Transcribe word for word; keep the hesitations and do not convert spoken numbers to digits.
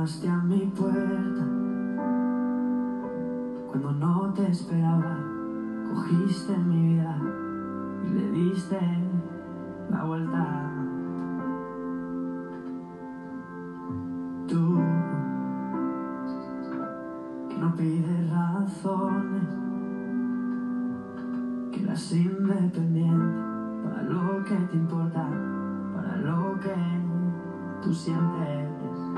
llamaste a mi puerta cuando no te esperaba, cogiste mi vida y le diste la vuelta. Tú, que no pides razones, que eras independiente para lo que te importa, para lo que tú sientes.